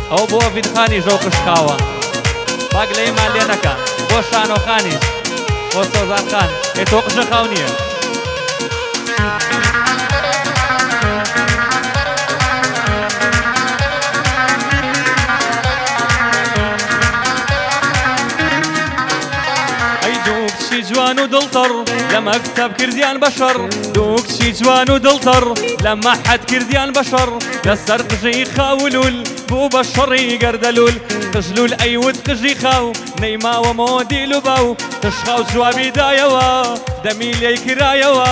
ئەو بۆ ڤیدخانی ژەو قشقاوە باگ لە ئێمان لێ نەکە بۆ شانۆخانیش بۆ سۆزان خان تۆ قژە خاو نییە جوان و دڵتەڕ لە مەکتەب کردیان بەشەڕ دوو کچی جوان و دڵتەڕ لە مەحەد کردیان بەشەڕ لەسەر قژەی خاولول بوو بە شەڕی گەردەلول قژلول ئەیوت قژی خاو نەیماوە مۆدیل و باو قشخاو جوابی دایەوە دەمی لێی کرایەوە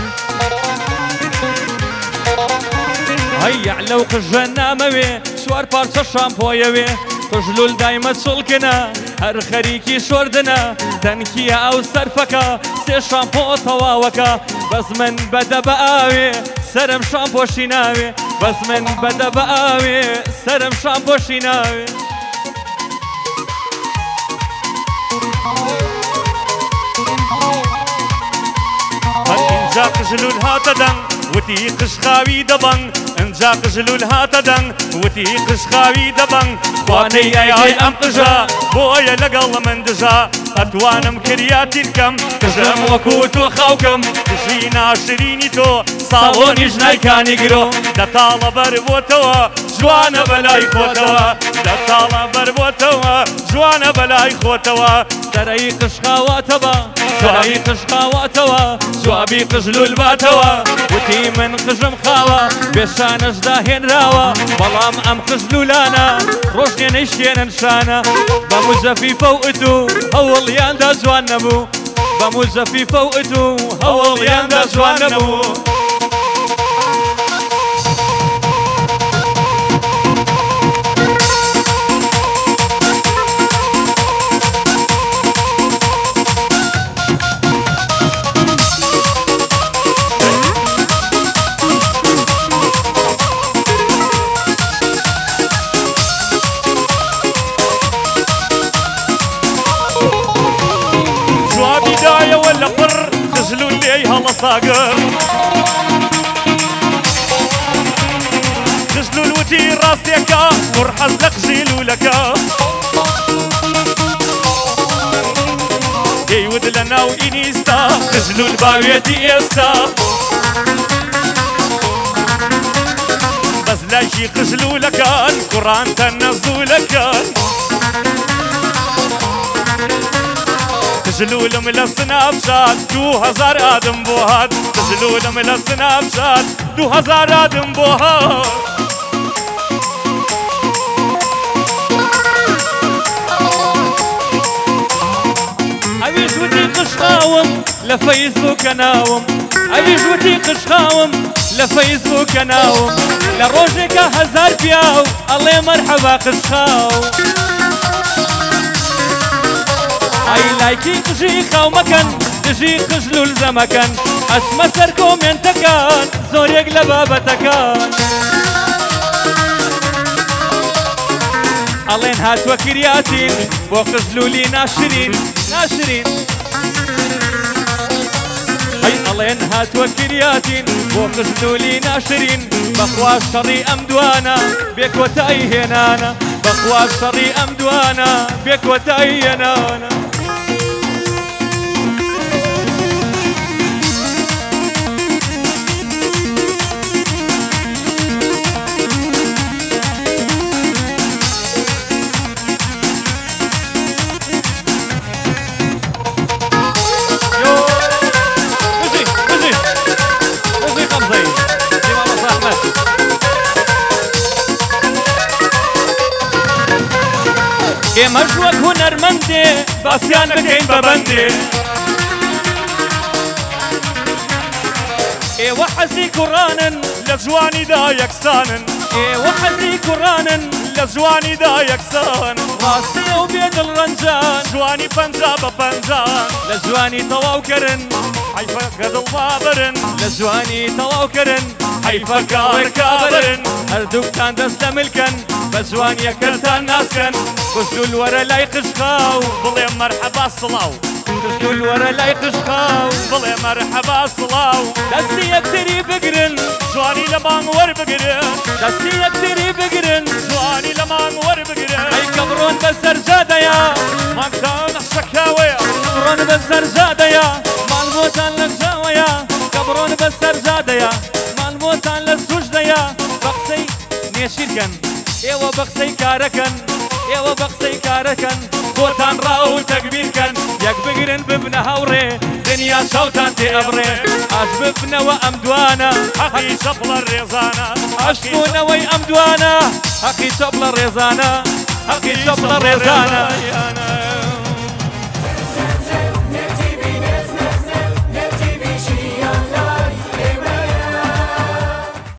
هەیە لەو قژە نامەوێ چوار پارچە شامپۆیەوێ قژلول دایمە چڵکنە هەر خەریکی شۆردنە تەنکیە ئەو سەرفەکە سێ شامپۆ تەواوەکە بەس من بەدە بە ئاوێ سەرم شامپۆشی ناوێ بەس من بەدە بە ئاوێ سەرم شامپۆشی ناوێ هەر ئینجا قژلول هاتە دەنگ وتی قشخاوی دەبەنگ ئەنجا قژلول هاتە دەنگ وتی قشخاوی دەبەنگ خوانەی ئەی ئەم قژە بۆیە لەگەڵ من دژە ئەتوانم کریاتی بکەم قژەم وەکو تۆ خاوکەم قژی ناشرینی تۆ ساڵۆنی ژنایکانی گرۆ دەتاڵە بەر بۆتەوە جوانە بەلای خۆتەوە دەتاڵە بەر بۆتەوە جوانە بەلای خۆتەوە دەرەی قشقاواتە بە جوابی قشقاواتەوە جوابی قژلول باتەوە وتی من قژم خاوە بێشانەشدا هێنراوە بەڵام ئەم قژلولانە ڕۆژێنەی شێنن شانە بە موزەفیفە و ئتو هەوڵیاندا جوان نەبوو بە موزەفیفە و ئتو هەوڵیاندا جوان نەبوو ساقر قژلول وتی ڕاستێکە قڕحەز لە قژیلولەکە دەیوت لە ناو ئینیستا قژلول باوێتی ئێستا بەس لایشی قژلولەکان کوڕانتە نەزوولەکان قژلولم لە سناپشات 2000 ئادم بۆ هات قژلولم لە سناپشات 2000 ئادم بۆ هات ئەویش وتی قشقاوم لە فەیسبووکە ناوم ئەویش وتی قشقاوم لە فەیسبووکە ناوم لە ڕۆژێکە 1000 پیاو ئەڵێ مەرحەبا قشقاو ئەی لایکی قژی خاو مەکەن دژی قژلول زەمەکەن ئەچمە سەر کۆمێنتەکان زۆرێک لە بابەتەکان ئەڵێن هاتووە کریاتین بۆ قژلولی ناشرین ناشرین ئەی ئەڵێن هاتووە کریاتین بۆ قژلولی ناشرین بەخوا شەڕی ئەم دوانە بێکۆتایی هێنانە بەخوا شەڕی ئەم دوانە بێکۆتایی هێنانە ئێمەش وەک هونەرمەندێ باسییان بکەین بەبەندێ ئێوە حەزی کوڕانن لە جوانیدا یەکسانن ئێوە حەزی کوڕانن لە جوانیدا یەکسان ڕاستیە و بێدڵڕەنجان جوانی پەنجا بە پەنجان لە جوانی تەواوکردن حیفە گەدڵ بابرن لە جوانی تەواوکردن حیفە کاوەرکابرن هەردووکتان دەست لە ملکەن بە جوانیەکەتان ناسکەن قژلول وەرە لای قشقاو بڵێ مەرحەبا سڵاو قژلول وەرە لای قشقاو بڵێ مەرحەبا سڵاو دەستی یەکتری بگرن جوانی لە مانگ وەربگرن دەستی یەکتری بگرن جوانی لە مانگ وەربگرن ئەی کە بڕۆن بەسەر جادەیە مانگتان نەخشەکراوەیە بڕۆن بەسەر جادەیە ماڵ بۆتان لە جاوەیە کە بڕۆن بەسەر جادەیە ماڵ بۆتان لە سوژدەیە بە قسەی نێشیرکەن ئێوە بە قسەی کارەکەن ئێوە بە قسەی کارەکەن بۆتان ڕاو و تەکبیرکەن یەک بگرن ببنە هەوڕێ دنیا چاوتان تێ ئەبڕێ ئاش ببنەوە ئەم دوانە حەقی چەپڵە ڕێزانە عشبوونەوەی ئەم دوانە حەقی چەپڵە ڕێزانە حەقی چەپڵە ڕێزانە